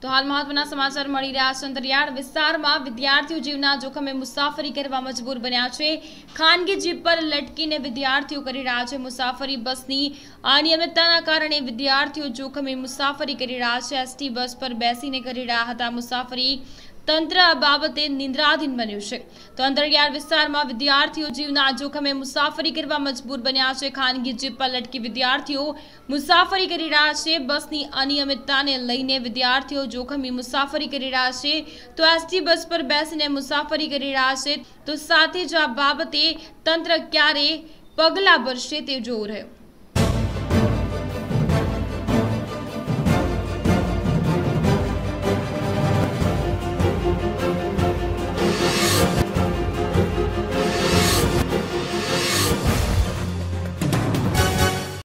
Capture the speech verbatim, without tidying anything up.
तो हाल महत्वना समाचार मળી રહ્યા છે। અંતરિયાળ વિસ્તારમાં વિદ્યાર્થીઓ જીવના જોખમે મુસાફરી કરવા મજબૂર બન્યા છે। ખાનગી જીપ પર લટકીને વિદ્યાર્થીઓ કરી રહ્યા છે મુસાફરી। બસની અનિયમિતતાના કારણે વિદ્યાર્થીઓ જોખમે મુસાફરી કરી રહ્યા છે। એસટી બસ પર બેસીને કરી રહ્યા હતા મુસાફરી। તંત્ર આ બાબતે નિંદ્રાધીન બન્યું છે। તો અંતરિયાળ વિસ્તારમાં વિદ્યાર્થીઓ જીવના જોખમે મુસાફરી કરવા મજબૂર બન્યા છે। ખાનગી જીપ પર લટકી વિદ્યાર્થીઓ મુસાફરી કરી રહ્યા છે। બસની અનિયમિતતાને લઈને વિદ્યાર્થીઓ જોખમી મુસાફરી કરી રહ્યા છે। તો એસટી બસ પર બેસીને મુસાફરી કરી રહ્યા છે। તો સાથે જ આ બાબતે તંત્ર ક્યારે પગલાં ભરશે તે જોવું રહ્યું।